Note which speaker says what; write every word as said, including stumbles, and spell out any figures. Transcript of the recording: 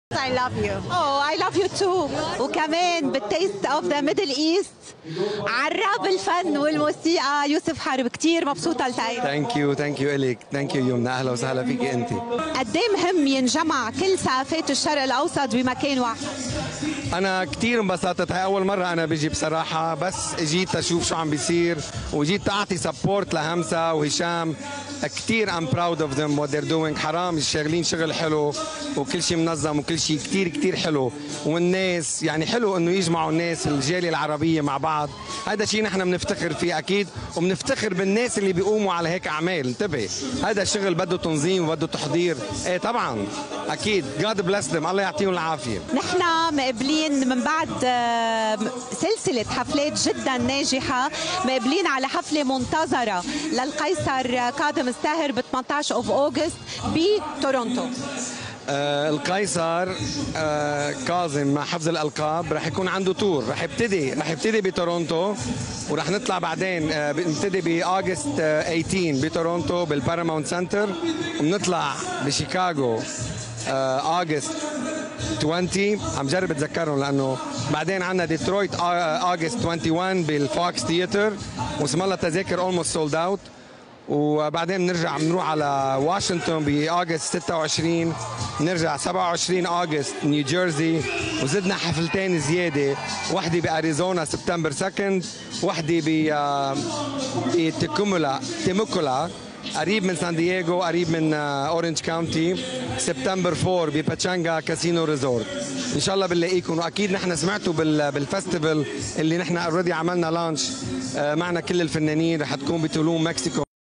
Speaker 1: I love you. Oh, I love you too. وكمان بالتيست اوف ذا ميدل ايست عراب الفن والموسيقى يوسف حرب، كثير مبسوطه لتعرف.
Speaker 2: ثانك يو ثانك يو الك، ثانك يو يمنى، اهلا وسهلا فيكي انت.
Speaker 1: قد ايه مهم ينجمع كل ثقافات الشرق الاوسط بمكان واحد؟
Speaker 2: انا كثير انبسطت، هاي اول مره انا بيجي بصراحه، بس اجيت اشوف شو عم بيصير وجيت اعطي سبورت لهمسه وهشام. كثير ام براود اوف ذيم وات ذير دوينج. حرام شغالين شغل حلو وكل شيء منظم وكل شيء كثير كثير حلو، والناس يعني حلو انه يجمعوا الناس الجاليه العربيه مع بعض. هذا شيء نحن بنفتخر فيه اكيد، وبنفتخر بالناس اللي بيقوموا على هيك اعمال. انتبه، هذا الشغل بده تنظيم وبده تحضير. ايه طبعا اكيد. God bless them، الله يعطيهم العافيه.
Speaker 1: نحن مقبلين من بعد سلسله حفلات جدا ناجحه، مقبلين على حفله منتظره للقيصر كاظم الساهر ب ثمانية عشر اوف اوغست بتورونتو.
Speaker 2: آه القيصر آه كاظم مع حفظ الالقاب رح يكون عنده تور، رح يبتدي رح يبتدي بتورونتو ورح نطلع بعدين آه بنبتدي باغست آه ثمانية عشر بتورونتو بالباراماونت سنتر، وبنطلع بشيكاغو آه اغسطس عشرين. عم جرب اتذكرهم لانه بعدين عندنا ديترويت اغسطس واحد وعشرين بالفوكس ثياتر، واسم الله تذاكر اولموست سولد اوت. وبعدين بنرجع بنروح على واشنطن باغسطس ستة وعشرين، نرجع سبعة وعشرين اغسطس نيوجيرسي، وزدنا حفلتين زياده، وحده باريزونا سبتمبر اثنين، وحده ب بتيكومولا تيموكولا قريب من سان دييغو، قريب من اورنج كاونتي، سبتمبر أربعة بباتشانجا كاسينو ريزورت. ان شاء الله بنلاقيكم. واكيد نحن سمعتوا بالفستيفال اللي نحن اوريدي عملنا لانش معنا كل الفنانين، رح تكون بتولوم مكسيكو.